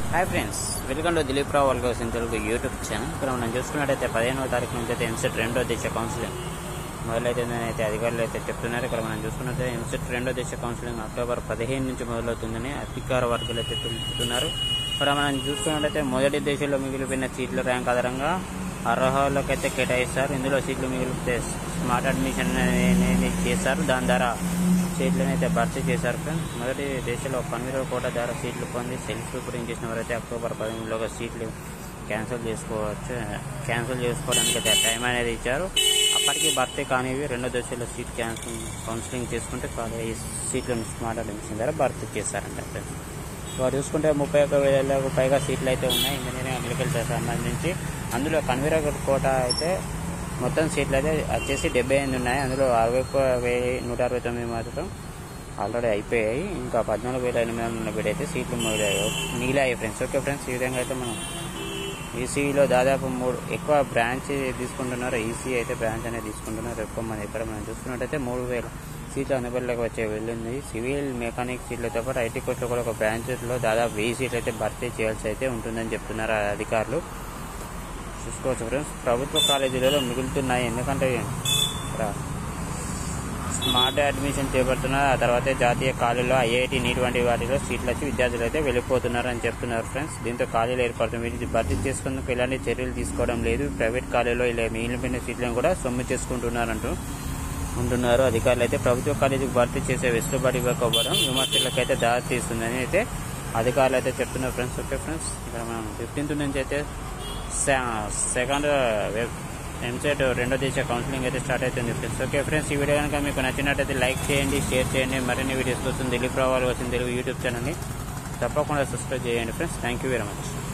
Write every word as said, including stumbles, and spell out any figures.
Hi friends, welcome to Dilip Rao వాళ్ళ కోసం Telugu YouTube channel. ఇక్కడ మనం చూసుకున్నట్టయితే పదిహేనవ తారీఖు నుంచి అయితే ఎంసెట్ రెండో దశ కౌన్సిలింగ్ మొదలవుతుందని అయితే అధికారులు అయితే చెప్తున్నారు. ఇక్కడ మనం చూసుకున్నట్లయితే ఎంసెట్ రెండో దశ కౌన్సిలింగ్ అక్టోబర్ పదిహేను నుంచి మొదలవుతుందని అధికార వర్గాలు అయితే తెలుపుతున్నారు. ఇక్కడ మనం చూసుకున్నట్లయితే మొదటి దశలో మిగిలిపోయిన సీట్ల ర్యాంక్ ఆధారంగా అర్హులకైతే కేటాయిస్తారు. ఇందులో సీట్లు మిగిలితే స్మార్ట్ అడ్మిషన్ అనేది చేస్తారు. దాని ద్వారా సీట్లను అయితే భర్తీ చేశారు ఫ్రెండ్స్. మొదటి దేశంలో కన్వీనర్ కోటా ద్వారా సీట్లు పొంది సెల్ఫ్ సూపరింగ్ చేసిన వారైతే అక్టోబర్ పదిహేనులోగా సీట్లు క్యాన్సిల్ చేసుకోవచ్చు క్యాన్సిల్ చేసుకోవడానికి అయితే టైం అనేది ఇచ్చారు. అప్పటికి భర్తీ కానివి రెండో దశలో సీట్ క్యాన్సిల్ కౌన్సిలింగ్ చేసుకుంటే కాలేజ్ సీట్లను స్మార్ట్ అడ్మిషన్ ద్వారా భర్తీ చేశారంట ఫ్రెండ్స్. వారు చూసుకుంటే ముప్పై ఒక్క వేలకు పైగా సీట్లు అయితే ఉన్నాయి ఇంజనీరింగ్ అగ్రికల్చర్ సంబంధించి. అందులో కన్వీనర్ కోటా అయితే మొత్తం సీట్లు అయితే వచ్చేసి డెబ్బై ఎనిమిది ఉన్నాయి. అందులో అరవై ఒక్క వెయ్యి నూట అరవై తొమ్మిది మాత్రం ఆల్రెడీ అయిపోయాయి. ఇంకా పద్నాలుగు వేల ఎనిమిది వందల నలభై అయితే సీట్లు మిగిలాయి మిగిలాయి ఫ్రెండ్స్. ఓకే ఫ్రెండ్స్, ఈ విధంగా అయితే మనం ఈసీఈలో దాదాపు మూడు ఎక్కువ బ్రాంచ్ తీసుకుంటున్నారు. ఈసీ అయితే బ్రాంచ్ అనేది తీసుకుంటున్నారు ఎక్కువ మంది. ఇక్కడ మనం చూసుకున్నట్టయితే మూడు వేల సీట్లు అందుబాటులోకి వచ్చే వెళ్ళింది. సివిల్ మెకానిక్ సీట్లతో పాటు ఐటీ కోర్సులో కూడా ఒక బ్రాంచ్లో దాదాపు వెయ్యి సీట్లు అయితే భర్తీ చేయాల్సి అయితే ఉంటుందని చెప్తున్నారు అధికారులు. చూసుకోవచ్చు ఫ్రెండ్స్, ప్రభుత్వ కాలేజీలలో మిగులుతున్నాయి. ఎందుకంటే ఇక్కడ స్మార్ట్ అడ్మిషన్ చేపడుతున్నారు. ఆ తర్వాత జాతీయ కాలేజీలో ఐఐటి నీట్ వంటి వాటిలో సీట్లు వచ్చి విద్యార్థులు అయితే వెళ్ళిపోతున్నారు అని చెప్తున్నారు ఫ్రెండ్స్. దీంతో కాలేజీలు ఏర్పడుతుంది. వీటిని భర్తీ చేసుకునేందుకు ఎలాంటి చర్యలు తీసుకోవడం లేదు. ప్రైవేట్ కాలేజీలో ఇలా మిగిలిపోయిన సీట్లను కూడా సొమ్ము చేసుకుంటున్నారంటూ ఉంటున్నారు అధికారులు. అయితే ప్రభుత్వ కాలేజీకి భర్తీ చేసే వెసులుబాటు ఇవ్వకపోవడం విమర్శలకైతే దారి తీస్తుందని అయితే అధికారులు అయితే చెప్తున్నారు ఫ్రెండ్స్. ఓకే ఫ్రెండ్స్, ఇక్కడ మనం ఫిఫ్టీన్త్ నుంచి అయితే సెకండ్ ఎంసెట్ రెండో దశ కౌన్సిలింగ్ అయితే స్టార్ట్ అవుతుంది ఫ్రెండ్స్. ఓకే ఫ్రెండ్స్, ఈ వీడియో కనుక మీకు నచ్చినట్టయితే లైక్ చేయండి, షేర్ చేయండి. మరిన్ని వీడియోస్ కోసం దిలీప్ రావు వాళ్ళ కోసం తెలుగు యూట్యూబ్ ఛానల్ని తప్పకుండా సబ్స్క్రైబ్ చేయండి friends. Thank you very much.